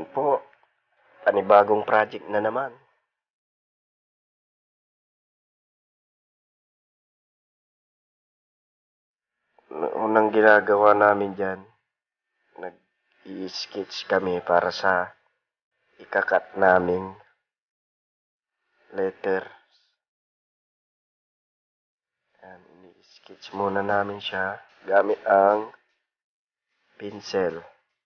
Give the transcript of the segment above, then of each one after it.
Yan po, panibagong project na naman. Unang ginagawa namin dyan, nag-i-sketch kami para sa ikakat naming letter. Yan, ini-sketch muna namin siya gamit ang pencil.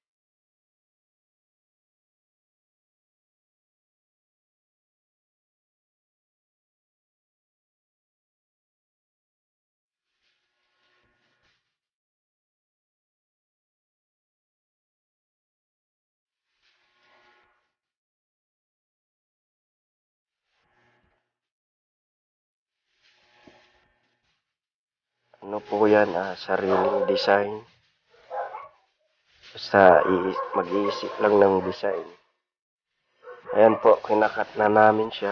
Ano po yan, sariling design. Basta mag-iisip lang ng design. Ayan po, kinakat na namin siya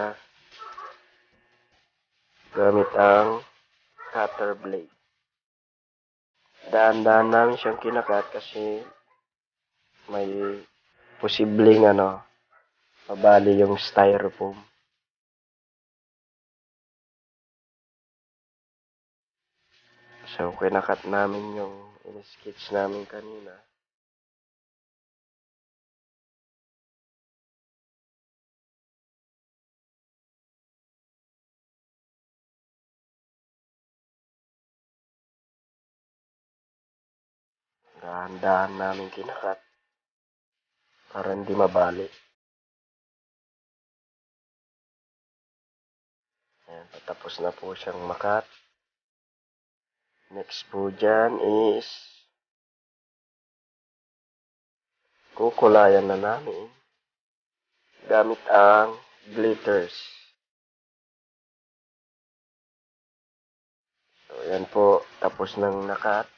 gamit ang cutter blade. Daan-daan namin siyang kinakat kasi may posibleng mabali yung styrofoam. So, kinakat namin yung in-sketch namin kanina. Dahan-dahan namin kinakat para hindi mabali. Ayan, patapos na po siyang makat. Next po dyan is kukulayan na namin gamit ang glitters. So, ayan po, tapos ng nakat.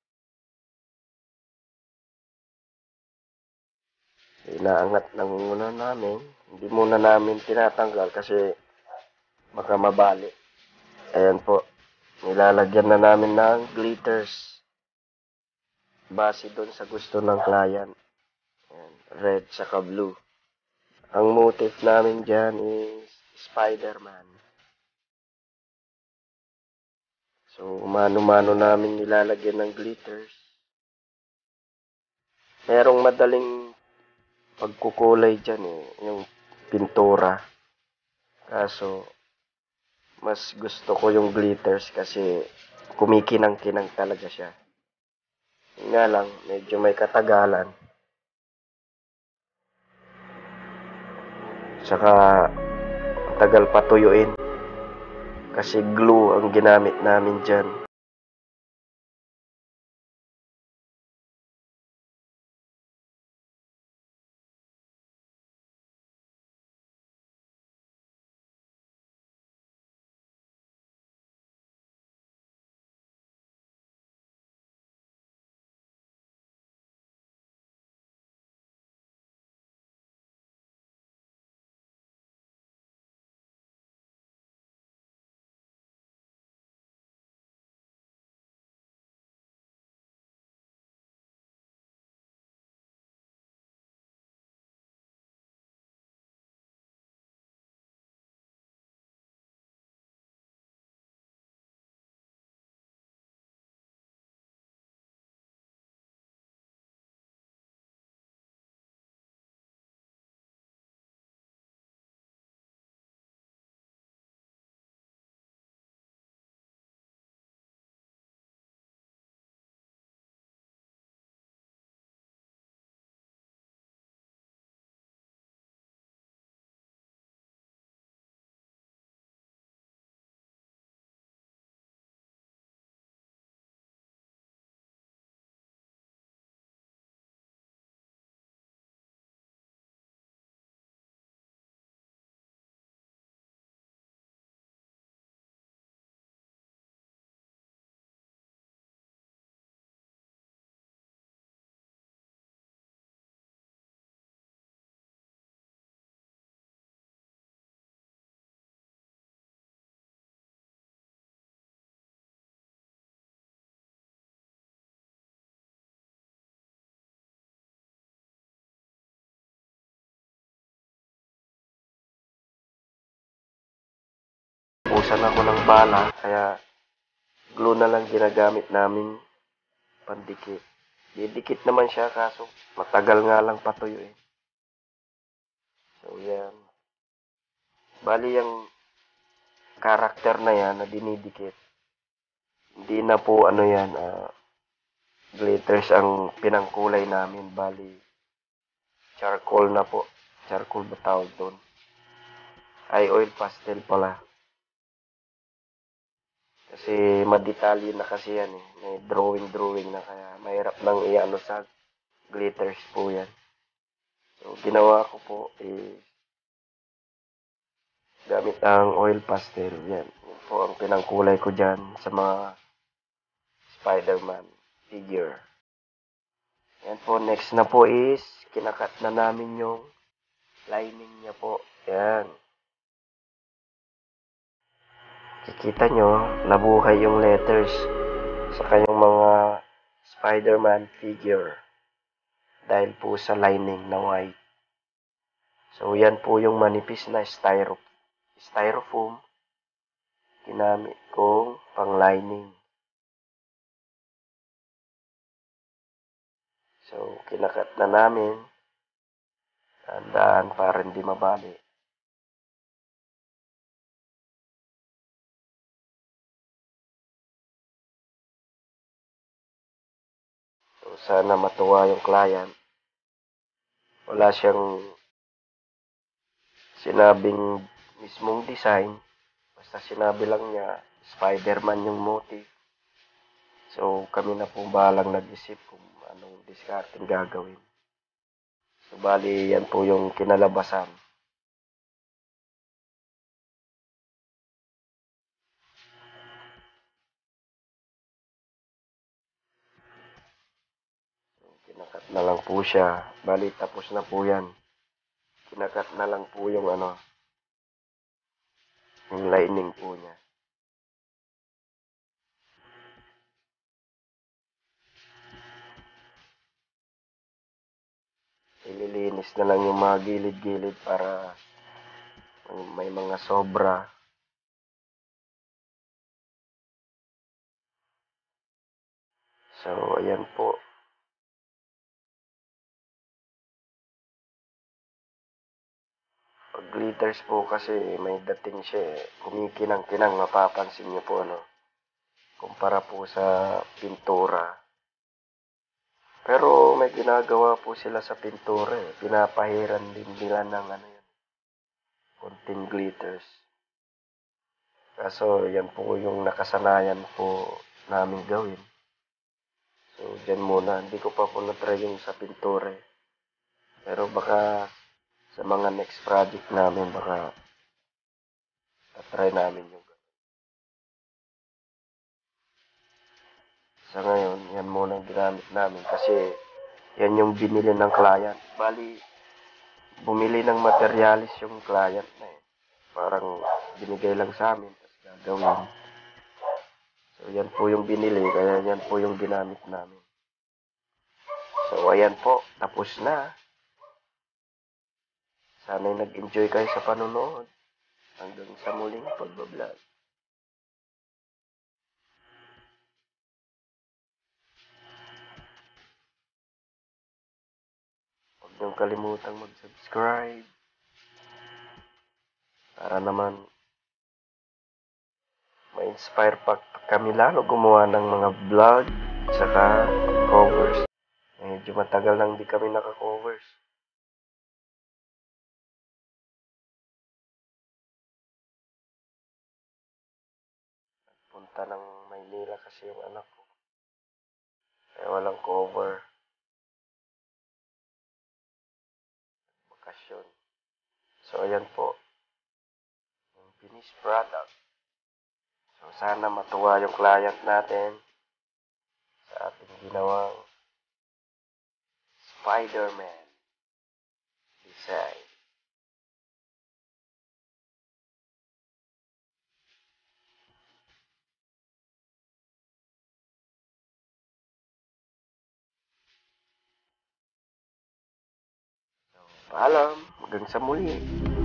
Inaangat lang muna namin. Hindi muna namin tinatanggal kasi baka mabali. Ayan po, nilalagyan na namin ng glitters. Base doon sa gusto ng client. Ayan, red saka blue. Ang motif namin dyan is spiderman. So, mano-mano namin nilalagyan ng glitters. Merong madaling pagkukulay dyan yung pintura. Kaso, mas gusto ko yung glitters kasi kumikinang-kinang talaga siya. Nga lang, medyo may katagalan. Saka, tagal patuyuin. Kasi glue ang ginamit namin dyan. naubusan ako ng bala, kaya glue na lang ginagamit namin pandikit. Didikit naman siya kaso matagal nga lang patuyuin. So yan. Bali yung karakter na yan na dinidikit. Hindi na po ano yan, glitters ang pinangkulay namin. Bali, charcoal na po. Charcoal ba tawag doon? Ay, oil pastel pala. Kasi madetalye na kasi yan eh. May drawing na kaya mahirap nang iano sa glitters po yan. So, ginawa ko po gamit ang oil pastel. Yan. Yan po ang pinangkulay ko dyan sa mga spiderman figure. Yan po. Next na po is kinakat na namin yung lining niya po. Yan. Kikita nyo, nabuhay yung letters sa kanyang mga spiderman figure. Dahil po sa lining na white. So, yan po yung manipis na styrofoam. Ginamit kong pang lining. So, kinakat na namin. Tandaan para hindi mabali. So, sana matuwa yung client. Wala siyang sinabing mismong design. Basta sinabi lang niya, Spiderman yung motif. So, kami na po balang nag-isip kung anong discarding gagawin. So, bali, yan po yung kinalabasan. So, kinakat na lang po siya. Bali, tapos na po yan. Kinakat na lang po yung yung lining po niya. Ililinis na lang yung mga gilid-gilid para may mga sobra. So, ayan po. Pag glitters po kasi may dating siya eh. Kumikinang-kinang, mapapansin niyo po kumpara po sa pintura. Pero may ginagawa po sila sa pintura eh. Pinapahiran din nila ng konting glitters. Kaso yan po yung nakasanayan po namin gawin. So, dyan muna. Hindi ko pa po na-try yung sa pintura eh. Pero baka sa mga next project namin, baka try namin yung sa ngayon, yan muna ang ginamit namin kasi yan yung binili ng client. Bali, bumili ng materialis yung client na eh. Parang binigay lang sa amin, tapos gagawin. So, yan po yung binili, kaya yan po yung ginamit namin. So, ayan po, tapos na. Sana'y nag-enjoy kayo sa panonood. Hanggang sa muling pagbablog. Huwag niyong kalimutang mag-subscribe para naman ma-inspire pa kami lalo gumawa ng mga vlog at saka covers. Medyo matagal nang di kami naka-covers. Punta ng Maynila kasi yung anak ko. Kaya walang cover. Bakasyon. So, ayan po. Yung finished product. So, sana matuwa yung client natin sa ating ginawang Spiderman design. So, paalam. Hanggang sa muli.